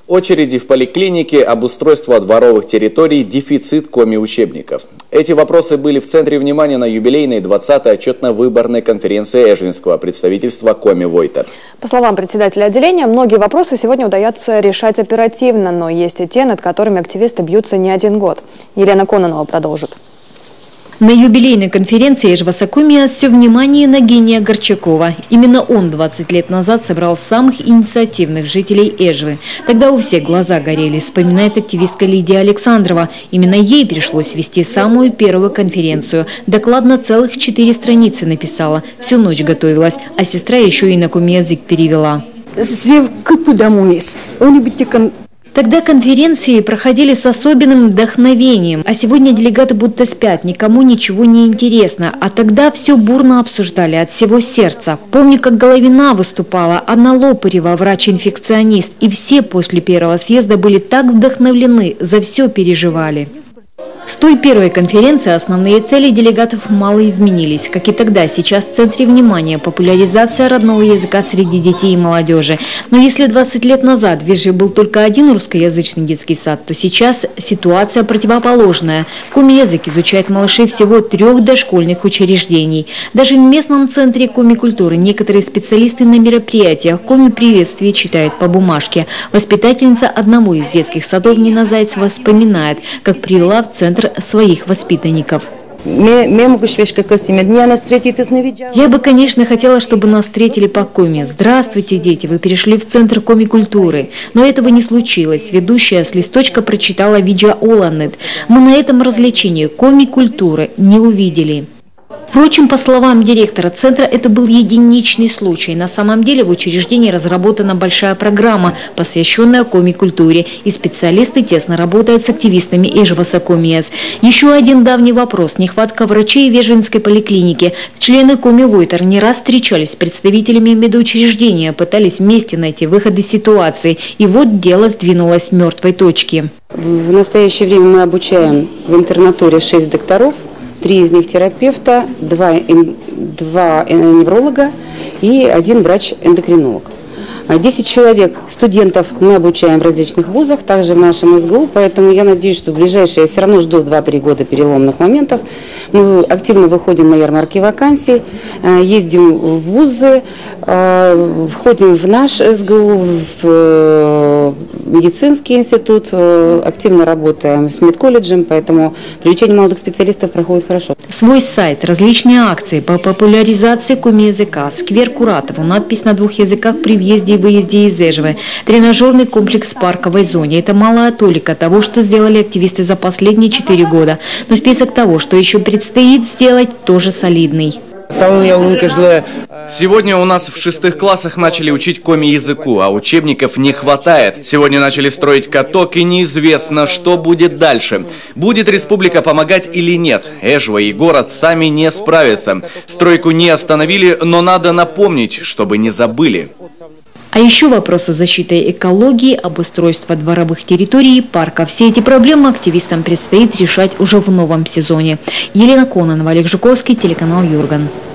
Очереди в поликлинике, обустройство дворовых территорий, дефицит коми-учебников. Эти вопросы были в центре внимания на юбилейной 20-й отчетно-выборной конференции Эжвинского представительства Коми-Войтер. По словам председателя отделения, многие вопросы сегодня удается решать оперативно, но есть и те, над которыми активисты бьются не один год. Елена Кононова продолжит. На юбилейной конференции Эжва-Сокомия все внимание на гения Горчакова. Именно он 20 лет назад собрал самых инициативных жителей Эжвы. Тогда у всех глаза горели, вспоминает активистка Лидия Александрова. Именно ей пришлось вести самую первую конференцию. Доклад на целых 4 страницы написала. Всю ночь готовилась, а сестра еще и на коми-язык перевела. Тогда конференции проходили с особенным вдохновением, а сегодня делегаты будто спят, никому ничего не интересно. А тогда все бурно обсуждали от всего сердца. Помню, как Головина выступала, Анна Лопарева, врач-инфекционист, и все после первого съезда были так вдохновлены, за все переживали. С той первой конференции основные цели делегатов мало изменились. Как и тогда, сейчас в центре внимания популяризация родного языка среди детей и молодежи. Но если 20 лет назад в Эжве был только один русскоязычный детский сад, то сейчас ситуация противоположная. Коми-язык изучают малыши всего 3 дошкольных учреждений. Даже в местном центре коми-культуры некоторые специалисты на мероприятиях коми-приветствия читают по бумажке. Воспитательница одного из детских садов Нина Зайцева вспоминает, как привела в центр своих воспитанников. Я бы, конечно, хотела, чтобы нас встретили по коми. Здравствуйте, дети, вы перешли в центр коми-культуры. Но этого не случилось. Ведущая с листочка прочитала видео Оланет. Мы на этом развлечении коми-культуры не увидели. Впрочем, по словам директора центра, это был единичный случай. На самом деле в учреждении разработана большая программа, посвященная коми-культуре, и специалисты тесно работают с активистами Эжва-Сокомияс. Еще один давний вопрос – нехватка врачей в Эжвинской поликлинике. Члены Коми-Войтер не раз встречались с представителями медучреждения, пытались вместе найти выход из ситуации. И вот дело сдвинулось с мертвой точки. В настоящее время мы обучаем в интернатуре 6 докторов. 3 из них терапевта, 2 невролога и 1 врач-эндокринолог. 10 человек, студентов мы обучаем в различных вузах, также в нашем СГУ, поэтому я надеюсь, что в ближайшие, все равно жду 2-3 года переломных моментов. Мы активно выходим на ярмарки вакансий, ездим в вузы, входим в наш СГУ, в медицинский институт, активно работаем с медколледжем, поэтому привлечение молодых специалистов проходит хорошо. Свой сайт, различные акции по популяризации коми-языка, сквер Куратову, надпись на 2 языках при въезде и выезде из Эжвы, тренажерный комплекс в парковой зоне. Это малая толика того, что сделали активисты за последние 4 года. Но список того, что еще предстоит сделать, тоже солидный. Сегодня у нас в 6 классах начали учить коми-языку, а учебников не хватает. Сегодня начали строить каток, и неизвестно, что будет дальше. Будет республика помогать или нет? Эжва и город сами не справятся. Стройку не остановили, но надо напомнить, чтобы не забыли. А еще вопросы защиты экологии, обустройства дворовых территорий и парка. Все эти проблемы активистам предстоит решать уже в новом сезоне. Елена Кононова, Олег Жуковский, телеканал Юрган.